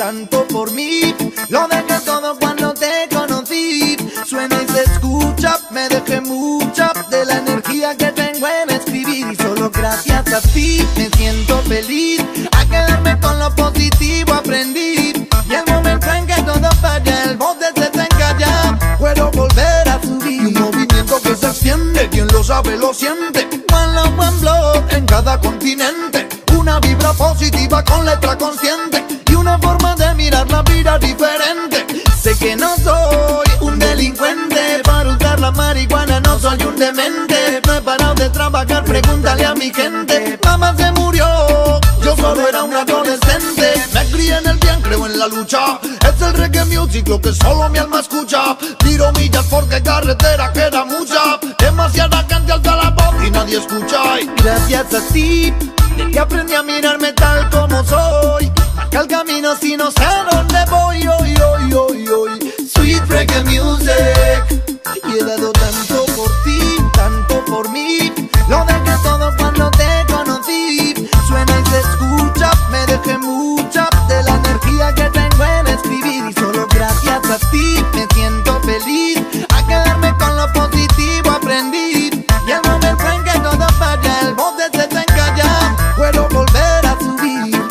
tanto por mí. Lo dejé todo cuando te conocí. Suena y se escucha, me dejé mucha de la energía que tengo en escribir. Y solo gracias a ti me siento feliz. A quedarme con lo positivo aprendí. Y el momento en que todo falla, el bote se te encalla, puedo volver a subir. Y un movimiento que se extiende, quien lo sabe lo siente. One love, one blow en cada continente. Una vibra positiva con letra consciente. Y una forma de mirar la vida diferente. Sé que no soy un delincuente. Para usar la marihuana no soy un demente. No he parado de trabajar, pregúntale a mi gente. Mamá se murió, yo solo era un adolescente. Me crié en el bien, creo en la lucha. Es el reggae music lo que solo mi alma escucha. Tiro millas porque carretera queda mucha. Demasiada gente alza la voz y nadie escucha. Y gracias a ti de que aprendí a mirarme tal como soy. Marca el camino si no sé a dónde voy. Hoy, hoy, hoy, hoy. Sweet reggae music. Y he dado tanto por ti, tanto por mí. Lo dejé todo cuando te conocí. Suena y se escucha, me dejé mucha de la energía que tengo en escribir. Y solo gracias a ti me siento feliz. A quedarme con lo positivo aprendí. Y el momento en que todo falla, el bote se te encalla, puedo volver a subir.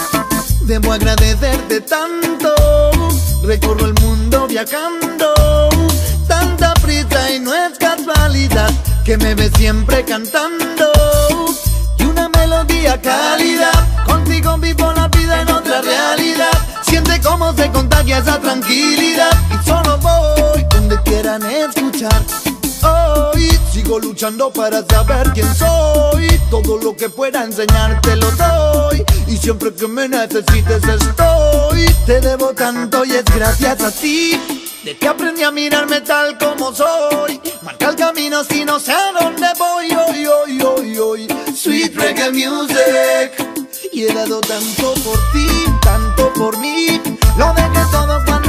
Debo agradecerte tanto. Recorro el mundo viajando. Tanta prisa y no es casualidad que me ves siempre cantando. Y una melodía cálida. Contigo vivo la vida en otra realidad. Siente cómo se contagia esa tranquilidad. Y solo voy donde quieran escuchar. Hoy sigo luchando para saber quién soy. Todo lo que pueda enseñarte lo doy. Y siempre que me necesites estoy. Te debo tanto y es gracias a ti de que aprendí a mirarme tal como soy. Marca el camino si no sé a dónde voy. Hoy, hoy, hoy, hoy. Sweet reggae music. Y he dado tanto por ti, tanto por mí. Lo dejé todo cuando